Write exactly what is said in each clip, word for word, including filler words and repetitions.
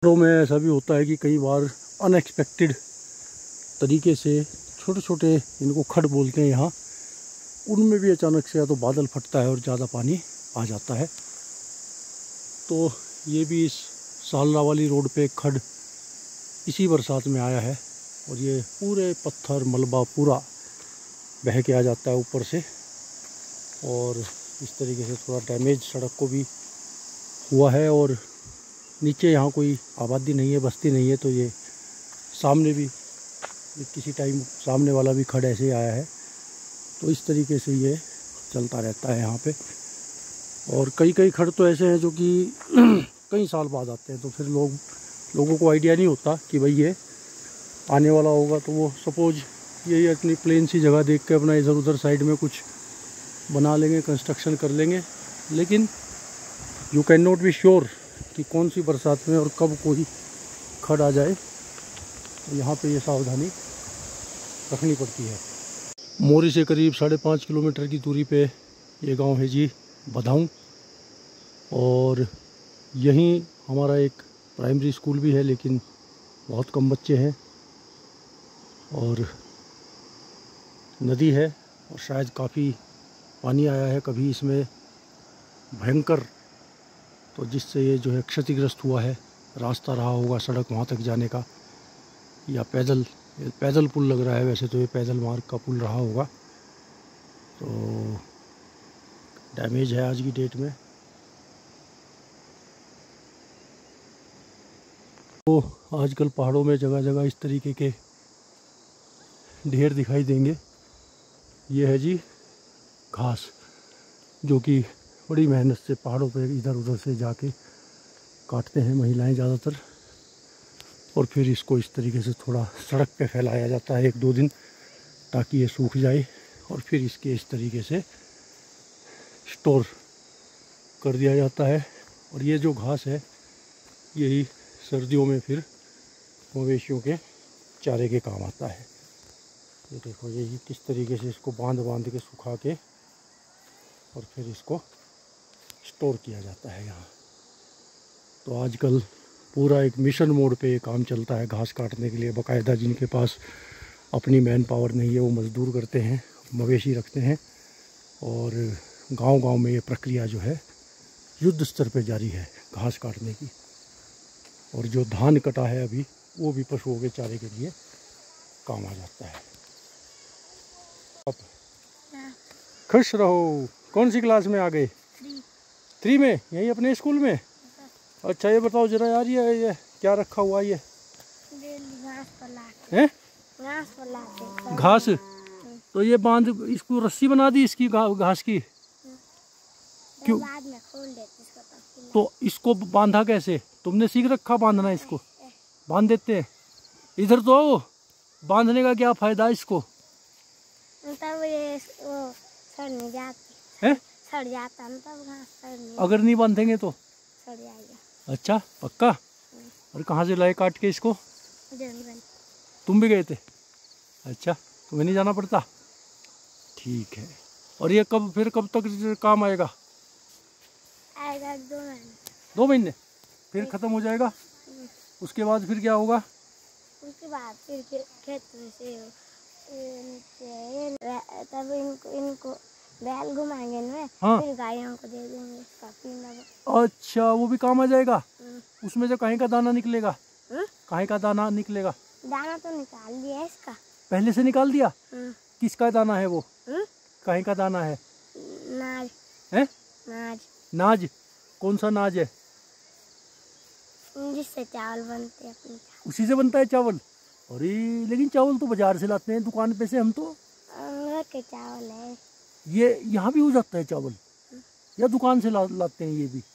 में ऐसा भी होता है कि कई बार अनएक्सपेक्टेड तरीके से छोटे छोटे, इनको खड बोलते हैं यहाँ, उनमें भी अचानक से या तो बादल फटता है और ज़्यादा पानी आ जाता है। तो ये भी इस सालरा वाली रोड पे खड इसी बरसात में आया है और ये पूरे पत्थर मलबा पूरा बह के आ जाता है ऊपर से, और इस तरीके से थोड़ा डैमेज सड़क को भी हुआ है। और नीचे यहाँ कोई आबादी नहीं है, बस्ती नहीं है, तो ये सामने भी किसी टाइम सामने वाला भी खड ऐसे ही आया है। तो इस तरीके से ये चलता रहता है यहाँ पे। और कई कई खड तो ऐसे हैं जो कि कई साल बाद आते हैं, तो फिर लोग लोगों को आइडिया नहीं होता कि भाई ये आने वाला होगा। तो वो सपोज यही अपनी प्लेन सी जगह देख के अपना इधर उधर साइड में कुछ बना लेंगे, कंस्ट्रक्शन कर लेंगे, लेकिन you can not be sure कि कौन सी बरसात में और कब कोई खड आ जाए। तो यहाँ पे ये सावधानी रखनी पड़ती है। मोरी से करीब साढ़े पाँच किलोमीटर की दूरी पे ये गांव है जी बधाऊं, और यहीं हमारा एक प्राइमरी स्कूल भी है, लेकिन बहुत कम बच्चे हैं। और नदी है और शायद काफ़ी पानी आया है कभी इसमें भयंकर, तो जिससे ये जो है क्षतिग्रस्त हुआ है। रास्ता रहा होगा सड़क वहाँ तक जाने का, या पैदल पैदल पुल लग रहा है, वैसे तो ये पैदल मार्ग का पुल रहा होगा। तो डैमेज है आज की डेट में। तो आजकल पहाड़ों में जगह जगह इस तरीके के ढेर दिखाई देंगे। ये है जी घास, जो कि बड़ी मेहनत से पहाड़ों पे इधर उधर से जाके काटते हैं महिलाएं ज़्यादातर, और फिर इसको इस तरीके से थोड़ा सड़क पे फैलाया जाता है एक दो दिन, ताकि ये सूख जाए, और फिर इसके इस तरीके से स्टोर कर दिया जाता है। और ये जो घास है यही सर्दियों में फिर मवेशियों के चारे के काम आता है। ये देखो, यही किस तरीके से इसको बांध बांध के सुखा के और फिर इसको स्टोर किया जाता है यहाँ। तो आजकल पूरा एक मिशन मोड पे ये काम चलता है घास काटने के लिए। बाकायदा जिनके पास अपनी मैन पावर नहीं है वो मज़दूर करते हैं, मवेशी रखते हैं, और गांव-गांव में ये प्रक्रिया जो है युद्ध स्तर पे जारी है घास काटने की। और जो धान कटा है अभी, वो भी पशुओं के चारे के लिए काम आ जाता है। अब खुश रहो। कौन सी क्लास में आ गए? थ्री थ्री में, यही अपने स्कूल में? अच्छा, ये बताओ जरा यार, ये ये क्या रखा हुआ है? ये हैं? घास। तो ये बांध, इसको रस्सी बना दी इसकी घास की? क्यों? बाद में खोल देते इसको। तो इसको बांधा कैसे? तुमने सीख रखा बांधना इसको? बांध देते हैं। इधर तो आओ, बांधने का क्या फायदा है इसको? तब ये वो सड़ नहीं जाती है, सड़ जाता है तब घास सड़ नहीं। अगर नहीं बांधेंगे तो सड़ जाएगा। अच्छा, पक्का? और कहाँ से लाए काट के इसको? तुम भी गए थे? अच्छा, तुम्हें नहीं जाना पड़ता? ठीक है। और ये कब फिर कब तक काम आएगा? आएगा दो महीने। दो महीने फिर खत्म हो जाएगा? उसके बाद फिर क्या होगा? उसके बाद फिर खेत में से तब इनको इनको बैल घुमाएंगे ना। हाँ। फिर गायों को दे देंगे इसका पीना। अच्छा, वो भी काम आ जाएगा? उसमें से कहीं का दाना निकलेगा? कहीं का दाना निकलेगा? दाना तो निकाल दिया इसका। पहले से निकाल दिया? किसका दाना है वो? कहीं का दाना है? नाज है? नाज। नाज? कौन सा नाज है? जिससे चावल बनते हैं। उसी से बनता है चावल? अरे लेकिन चावल तो बाजार से लाते हैं दुकान पे से हम तो। घर के चावल है ये। यहाँ भी हो जाता है चावल या दुकान से ला, लाते हैं ये भी?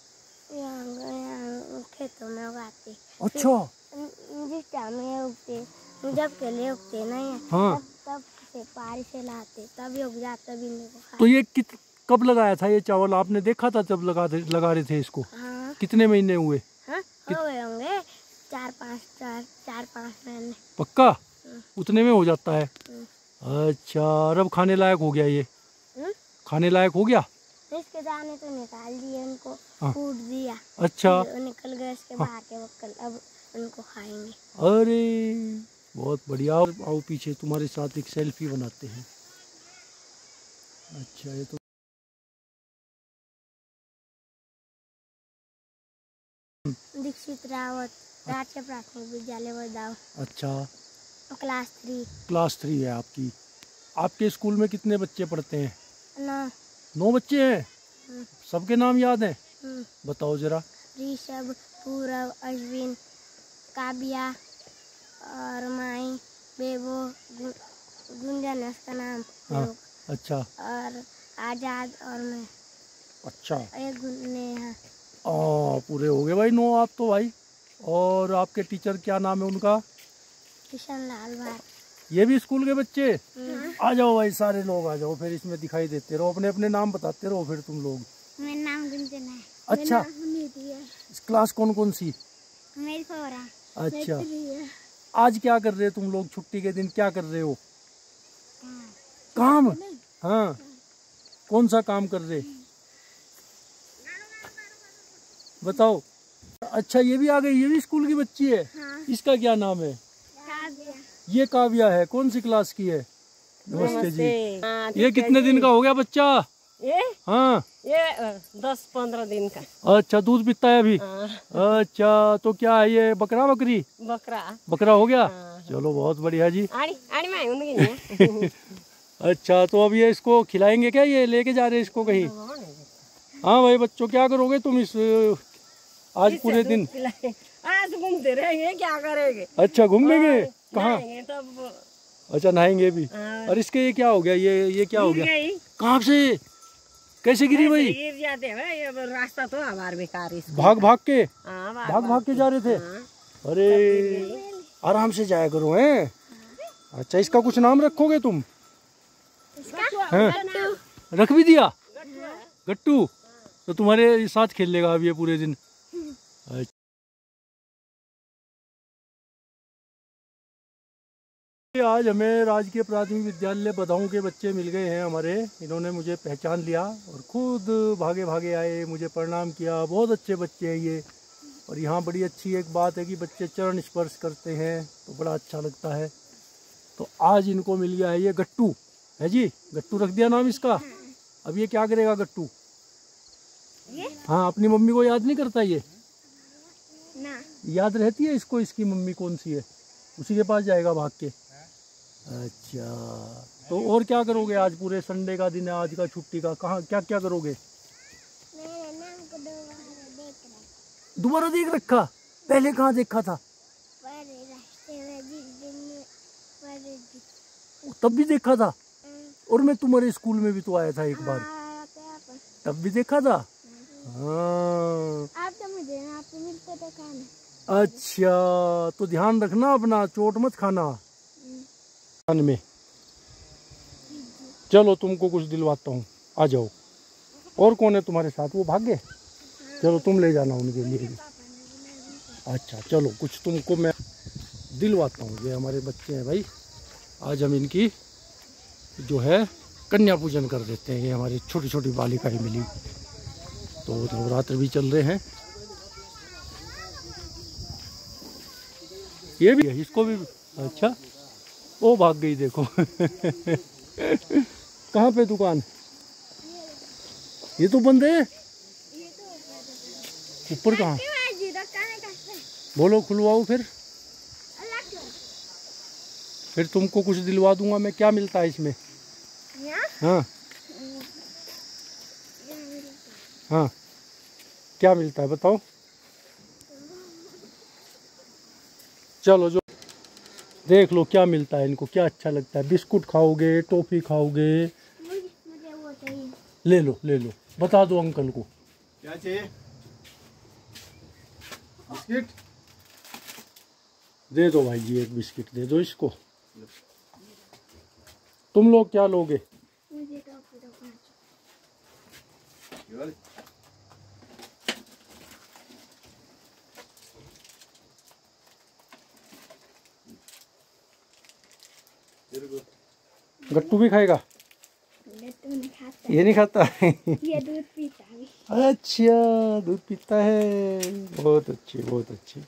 यहाँ खेतों में उगाते। अच्छा, जिस टाइम में उगते, जब के लिए उगते नहीं है। हाँ। तब, तब से पारी से लाते तभी उग जाता भी नहीं। तो ये कित कब लगाया था ये चावल? आपने देखा था जब लगा लगा रहे थे इसको? हाँ। कितने महीने हुए? हाँ? हो गए होंगे चार पाँच चार चार पाँच महीने। पक्का? उतने में हो जाता है? अच्छा, अब खाने लायक हो गया ये? हुँ? खाने लायक हो गया? इसके दाने तो निकाल दिए, उनको कूट दिया। अच्छा, निकल गए इसके बाहर के बक्कल, अब उनको खाएंगे। अरे बहुत बढ़िया। आओ पीछे तुम्हारे साथ एक सेल्फी बनाते हैं। अच्छा, ये तो दीक्षित रावत राजकीय प्राथमिक विद्यालय वर्दाव। अच्छा, क्लास थ्री। क्लास थ्री है आपकी। आपके स्कूल में कितने बच्चे पढ़ते हैं? नौ। नौ बच्चे हैं। सबके नाम याद हैं? बताओ जरा। ऋषभ, पूरव, अश्विन, काव्या और माई, बेबो, गुंजन है उसका नाम। हाँ, अच्छा। और आजाद और मैं। अच्छा, एक नेहा। आ, पूरे हो गए भाई नौ आप तो भाई। और आपके टीचर क्या नाम है उनका? किशन लाल भार। ये भी स्कूल के बच्चे? आ जाओ भाई, सारे लोग आ जाओ, फिर इसमें दिखाई देते रहो, अपने अपने नाम बताते रहो फिर तुम लोग। मेरा नाम गुंजन है। अच्छा, इस क्लास कौन कौन सी? मेरी फोर है। अच्छा, आज क्या कर रहे हो तुम लोग? छुट्टी के दिन क्या कर रहे हो? काम? हाँ, कौन सा काम कर रहे बताओ। अच्छा, ये भी आ गई, ये भी स्कूल की बच्ची है। हाँ। इसका क्या नाम है? काव्या। ये काव्या है। कौन सी क्लास की है? नमस्ते जी। हाँ, ये कितने दिन का हो गया बच्चा? ये हाँ, ये दस पंद्रह दिन का। अच्छा, दूध पीता है अभी? हाँ। अच्छा, तो क्या है ये, बकरा बकरी? बकरा। बकरा हो गया। हाँ। चलो बहुत बढ़िया जी। आड़ी, आड़ी में अच्छा, तो अब ये इसको खिलाएंगे क्या? ये लेके जा रहे हैं इसको कहीं? हाँ भाई बच्चों, क्या करोगे तुम इस आज पूरे दिन? आज घूमते रहेंगे, क्या करेंगे? अच्छा, घूमेंगे कहाँ? तब अच्छा, नहाएंगे भी। और इसके ये क्या हो गया? ये ये क्या हो गया? कहाँ से कैसे गिरी भाई? गिर जाते हैं भाई, अब रास्ता तो हमारा बेकार है। भाग भाग के हाँ, भाग भाग के जा रहे थे। अरे आराम से जाया करो हैं। अच्छा, इसका कुछ नाम रखोगे तुम? हैं? रख भी दिया? गट्टू। तो तुम्हारे साथ खेल लेगा अब ये पूरे दिन? आज हमें राजकीय प्राथमिक विद्यालय बदाऊं के बच्चे मिल गए हैं हमारे। इन्होंने मुझे पहचान लिया और खुद भागे भागे आए, मुझे प्रणाम किया। बहुत अच्छे बच्चे हैं ये। और यहाँ बड़ी अच्छी एक बात है कि बच्चे चरण स्पर्श करते हैं तो बड़ा अच्छा लगता है। तो आज इनको मिल गया है ये गट्टू है जी। गट्टू रख दिया नाम इसका। अब ये क्या करेगा गट्टू? हाँ, अपनी मम्मी को याद नहीं करता ये ना। याद रहती है इसको इसकी मम्मी कौन सी है, उसी के पास जाएगा भाग के। अच्छा, तो और क्या करोगे आज? पूरे संडे का दिन है आज का, छुट्टी का। कहाँ क्या क्या करोगे? मेरे नाम को दोबारा देख रखा। दोबारा देख रखा? पहले कहाँ देखा था? रास्ते में जिस दिन तब भी देखा था? और मैं तुम्हारे स्कूल में भी तो आया था एक बार, तब भी देखा था। हाँ, आप तो मुझे आपको मिलते तो खाना। अच्छा, तो ध्यान रखना अपना, चोट मत खाना में। चलो तुमको कुछ दिलवाता हूँ, आ जाओ। और कौन है तुम्हारे साथ? वो भाग गए? चलो तुम ले जाना उनके लिए भी। अच्छा चलो, कुछ तुमको मैं दिलवाता हूँ। ये हमारे बच्चे हैं भाई, आज हम इनकी जो है कन्या पूजन कर देते हैं। ये हमारी छोटी छोटी बालिकाएं मिली, तो नवरात्र भी चल रहे हैं। ये भी है, इसको भी। अच्छा, वो भाग गई देखो। कहाँ पे दुकान? ये तो बंद है। ऊपर कहाँ? बोलो, खुलवाओ फिर। फिर तुमको कुछ दिलवा दूंगा मैं। क्या मिलता है इसमें? हाँ हाँ, क्या मिलता है बताओ। चलो जो देख लो क्या मिलता है इनको, क्या अच्छा लगता है। बिस्कुट खाओगे, टॉफी खाओगे? मुझे, मुझे वो चाहिए। ले लो ले लो, बता दो अंकल को क्या चाहिए। बिस्किट दे दो भाई जी, एक बिस्किट दे दो इसको। तुम लोग क्या लोगे? मुझे टॉफी दो पाँच। गट्टू भी खाएगा? गट्टू नहीं खाता। ये नहीं खाता? ये दूध अच्छा दूध पीता है, बहुत अच्छी बहुत अच्छी।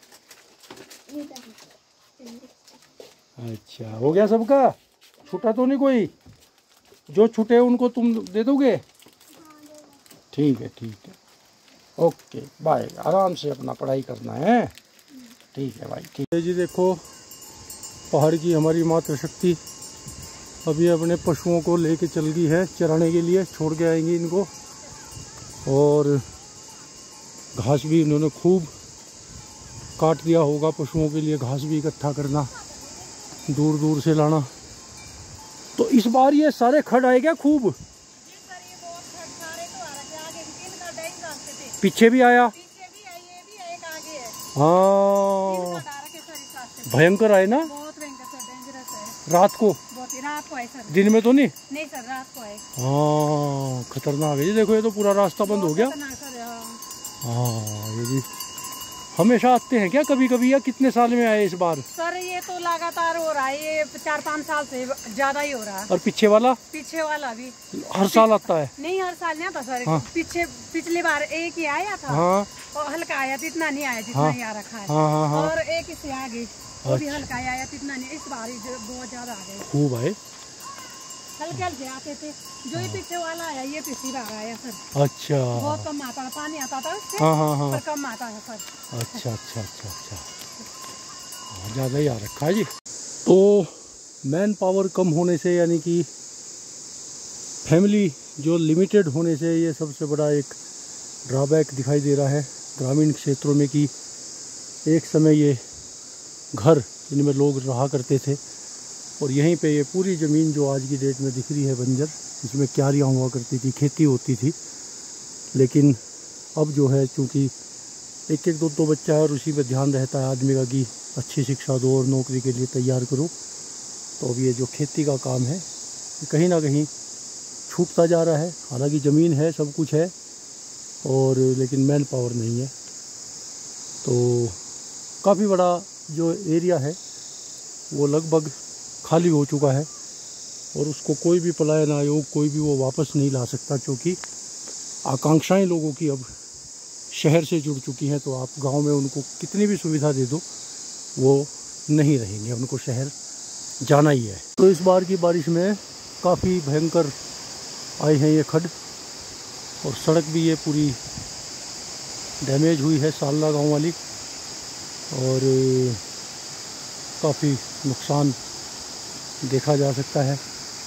अच्छा हो गया सबका, छूटा तो नहीं कोई? जो छूटे उनको तुम दे दोगे? ठीक है ठीक है, ओके बाय। आराम से अपना पढ़ाई करना है, ठीक है भाई ठीक है जी। देखो पहाड़ की हमारी मातृ शक्ति अभी अपने पशुओं को लेके चल गई है चराने के लिए, छोड़ के आएंगी इनको। और घास भी इन्होंने खूब काट दिया होगा, पशुओं के लिए घास भी इकट्ठा करना, दूर दूर से लाना। तो इस बार ये सारे खड़ आए क्या खूब? पीछे भी आया, हाँ भयंकर आए ना, रात को? रात को आए सर, दिन में तो नहीं? नहीं सर रात को आए। हाँ खतरनाक है जी। देखो ये तो पूरा रास्ता बंद हो गया। हाँ ये भी हमेशा आते हैं क्या कभी कभी, या कितने साल में आए इस बार? सर ये तो लगातार हो रहा है, ये चार पाँच साल से ज्यादा ही हो रहा है। और पीछे वाला? पीछे वाला भी हर साल आता है? नहीं हर साल नहीं आता सर। हाँ। पीछे पिछली बार एक ही आया था। हाँ। और हल्का आया, इतना नहीं आया जितना हाँ। ही आ रखा है। हाँ हाँ हाँ। और एक इससे आगे वो भी हल्का आया, इतना नहीं। इस बार बहुत ज्यादा आ गए, खूब आए, हल्के हल्के आते थे। जो ये पीछे वाला आया ये पिछली बार आया सर। अच्छा बहुत कम आता था, पानी आता था उससे, हाँ हाँ हाँ। पर कम आता था सर। अच्छा अच्छा अच्छा अच्छा, हाँ ज़्यादा ही आ रखा है जी। तो मैन पावर कम होने से, यानी कि फैमिली जो लिमिटेड होने से, ये सबसे बड़ा एक ड्रॉबैक दिखाई दे रहा है ग्रामीण क्षेत्रों में, कि एक समय ये घर जिनमें लोग रहा करते थे, और यहीं पे ये पूरी ज़मीन जो आज की डेट में दिख रही है बंजर, इसमें क्यारियाँ हुआ करती थी, खेती होती थी। लेकिन अब जो है चूँकि एक एक दो दो बच्चा है और उसी पे ध्यान रहता है आदमी का कि अच्छी शिक्षा दो और नौकरी के लिए तैयार करो, तो अब ये जो खेती का काम है कहीं ना कहीं छूटता जा रहा है। हालांकि ज़मीन है, सब कुछ है, और लेकिन मैन पावर नहीं है। तो काफ़ी बड़ा जो एरिया है वो लगभग खाली हो चुका है, और उसको कोई भी पलायन आयोग कोई भी वो वापस नहीं ला सकता, क्योंकि आकांक्षाएं लोगों की अब शहर से जुड़ चुकी हैं। तो आप गांव में उनको कितनी भी सुविधा दे दो वो नहीं रहेंगे, उनको शहर जाना ही है। तो इस बार की बारिश में काफ़ी भयंकर आए हैं ये खड्ड, और सड़क भी ये पूरी डैमेज हुई है सालना गांव वाली, और काफ़ी नुकसान देखा जा सकता है।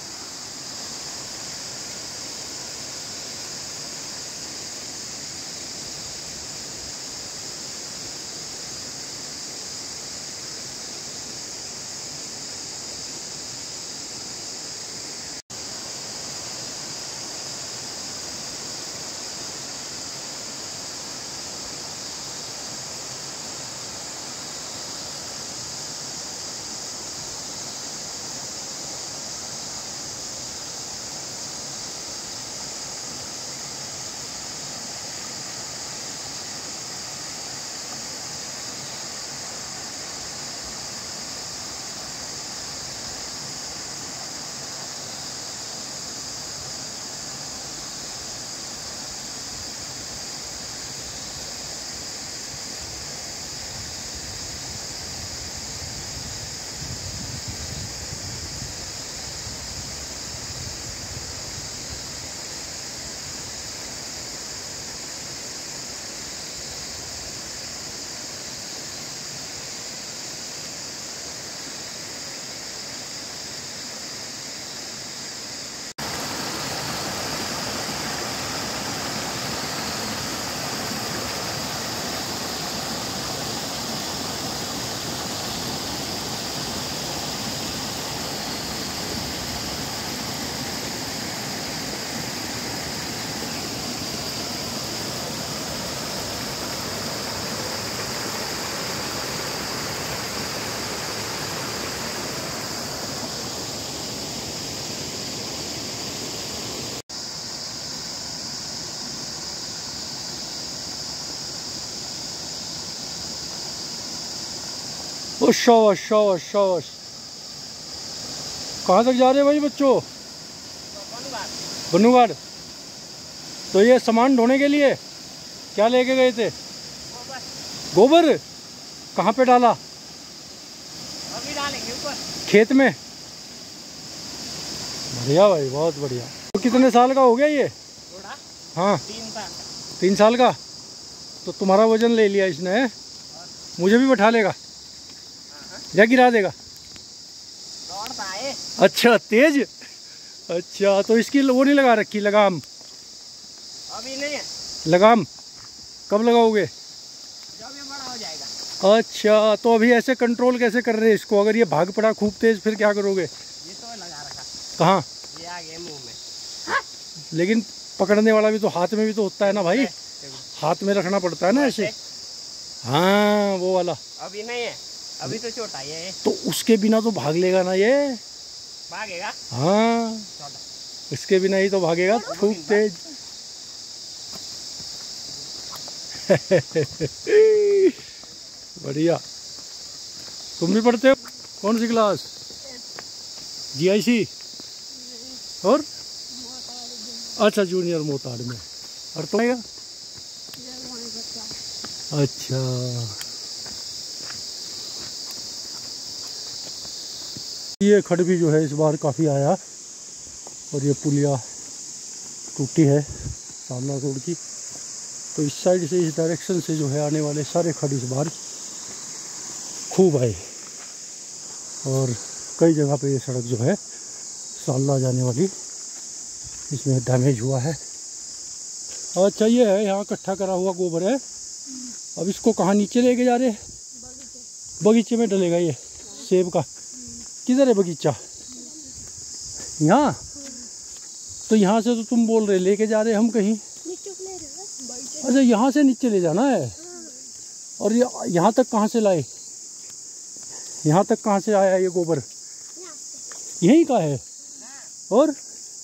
ओ शाबाश शाबाश शाबाश। कहाँ तक जा रहे हैं भाई बच्चों? बनुवाड़। तो ये सामान ढोने के लिए क्या लेके गए थे? गोबर। कहाँ पे डाला? अभी डालेंगे ऊपर खेत में। बढ़िया भाई, बहुत बढ़िया। तो कितने साल का हो गया ये? थोड़ा हाँ तीन साल तीन साल का। तो तुम्हारा वजन ले लिया इसने है? मुझे भी बैठा लेगा या गिरा देगा? दौड़ता है। अच्छा तेज। अच्छा तो इसकी वो नहीं लगा रखी लगाम? अभी नहीं है। लगाम कब लगाओगे? जब ये बड़ा हो जाएगा। अच्छा तो अभी ऐसे कंट्रोल कैसे कर रहे हैं इसको? अगर ये भाग पड़ा खूब तेज फिर क्या करोगे? ये तो लगा रखा। कहाँ? ये आ गए मुंह में। लेकिन पकड़ने वाला भी तो हाथ में भी तो होता है ना भाई, हाथ में रखना पड़ता है ना ऐसे। हाँ वो वाला। अभी नहीं है, अभी तो छोटा ही है। तो उसके बिना तो भाग लेगा ना ये? भागेगा। हाँ इसके बिना ही तो भागेगा खूब तेज। बढ़िया। तुम भी पढ़ते हो? कौन सी क्लास? जी आई सी। और अच्छा जूनियर मोताड़ में। और तो अच्छा ये खड़ भी जो है इस बार काफ़ी आया और ये पुलिया टूटी है सामना रोड की, तो इस साइड से इस डायरेक्शन से जो है आने वाले सारे खड़ इस बार खूब आए और कई जगह पे ये सड़क जो है सालना जाने वाली इसमें डैमेज हुआ है। अच्छा ये है यहाँ इकट्ठा करा हुआ गोबर है, अब इसको कहाँ नीचे लेके जा रहे हैं? बगीचे में डलेगा ये सेब का। किधर है बगीचा? यहाँ। तो यहाँ से तो तुम बोल रहे लेके जा रहे हम कहीं। अच्छा यहाँ से नीचे ले जाना है। और ये यहाँ तक कहाँ से लाए? यहाँ तक कहाँ से आया ये गोबर? यहीं का है। और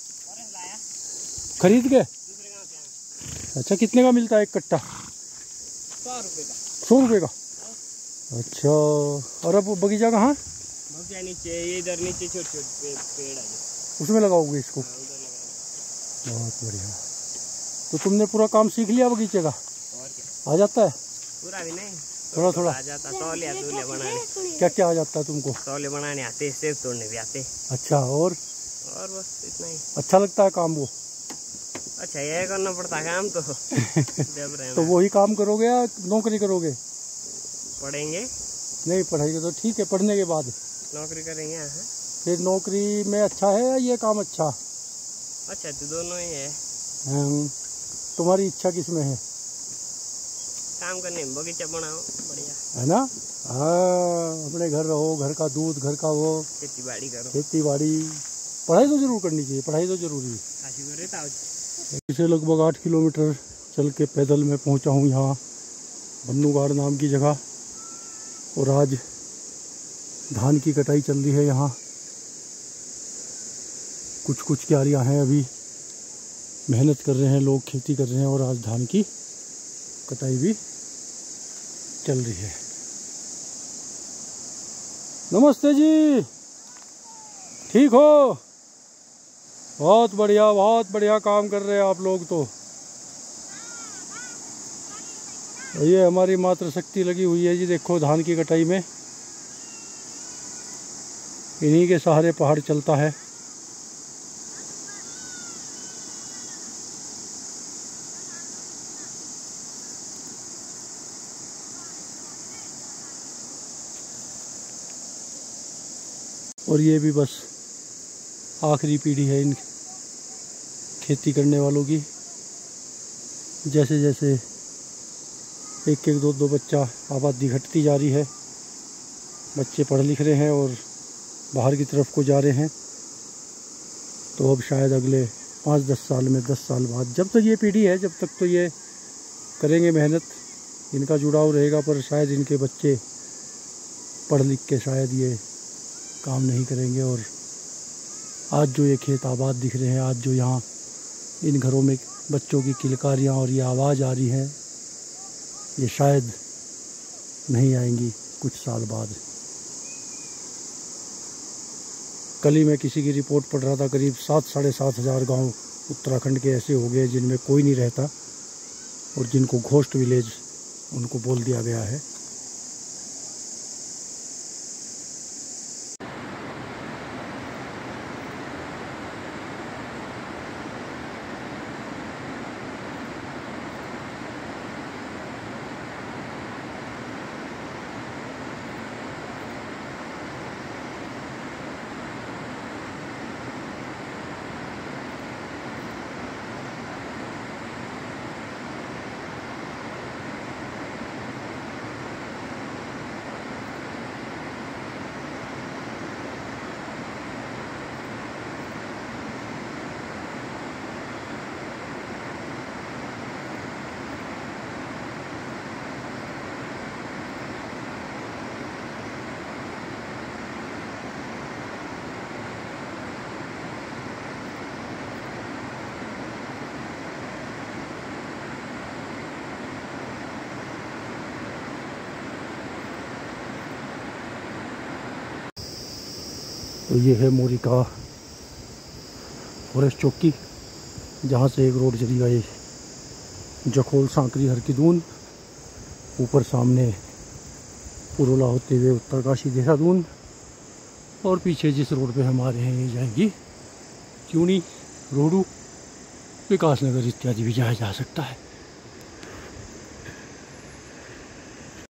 खरीद के? अच्छा कितने का मिलता है एक कट्टा? सौ रुपये का। सौ रुपये का। अच्छा और अब बगीचा कहाँ? बगीचा नीचे, ये इधर नीचे छोटे छोटे पेड़ है, उसमें लगाओगे इसको? बहुत बढ़िया। तो तुमने पूरा काम सीख लिया बगीचे का? और क्या? आ जाता है? पूरा भी नहीं, थोड़ा थोड़ा आ जाता। तौलिया तौलिया बनाने। क्या क्या आ जाता है तुमको? तौले बनाने आते, सेब तोड़ने भी आते। अच्छा और और बस इतना ही। अच्छा लगता है काम वो? अच्छा ये करना पड़ता काम तो जब रहे तो वही काम करोगे या नौकरी करोगे? पढ़ेंगे। नहीं पढ़ाई तो ठीक है, पढ़ने के बाद नौकरी करेंगे। हाँ फिर नौकरी में अच्छा है या ये काम अच्छा? अच्छा तो दोनों ही है। हम्म, तुम्हारी इच्छा किस में है? काम करने में, बगीचा बनाओ बढ़िया है ना। हाँ अपने घर रहो, घर का दूध, घर का वो, खेती बाड़ी करो। खेती बाड़ी। पढ़ाई तो जरूर करनी चाहिए, पढ़ाई तो जरूरी है। इसे लगभग आठ किलोमीटर चल के पैदल में पहुंचा हूँ यहाँ बन्नूगाड़ नाम की जगह, और आज धान की कटाई चल रही है यहाँ। कुछ कुछ क्यारियाँ हैं, अभी मेहनत कर रहे हैं लोग, खेती कर रहे हैं, और आज धान की कटाई भी चल रही है। नमस्ते जी, ठीक हो? बहुत बढ़िया, बहुत बढ़िया काम कर रहे हैं आप लोग। तो ये हमारी मातृ शक्ति लगी हुई है जी, देखो धान की कटाई में। इन्हीं के सहारे पहाड़ चलता है। और ये भी बस आखिरी पीढ़ी है इन खेती करने वालों की। जैसे जैसे एक एक दो दो बच्चा आबादी घटती जा रही है, बच्चे पढ़ लिख रहे हैं और बाहर की तरफ को जा रहे हैं, तो अब शायद अगले पाँच दस साल में, दस साल बाद, जब तक ये पीढ़ी है जब तक तो ये करेंगे मेहनत, इनका जुड़ाव रहेगा, पर शायद इनके बच्चे पढ़ लिख के शायद ये काम नहीं करेंगे। और आज जो ये खेत आबाद दिख रहे हैं, आज जो यहाँ इन घरों में बच्चों की किलकारियाँ और ये आवाज़ आ रही है, ये शायद नहीं आएंगी कुछ साल बाद। कल ही मैं किसी की रिपोर्ट पढ़ रहा था, करीब सात साढ़े सात हज़ार गाँव उत्तराखंड के ऐसे हो गए जिनमें कोई नहीं रहता और जिनको घोस्ट विलेज उनको बोल दिया गया है। तो ये है मोरिका फॉरेस्ट चौकी, जहाँ से एक रोड चली गई जखोल सांकरी हरकीदून, ऊपर सामने पुरोला होते हुए उत्तरकाशी देहरादून, और पीछे जिस रोड पे हम आ रहे हैं ये जाएंगी क्यूनी, रोहडू, विकासनगर इत्यादि भी जाया जा सकता है।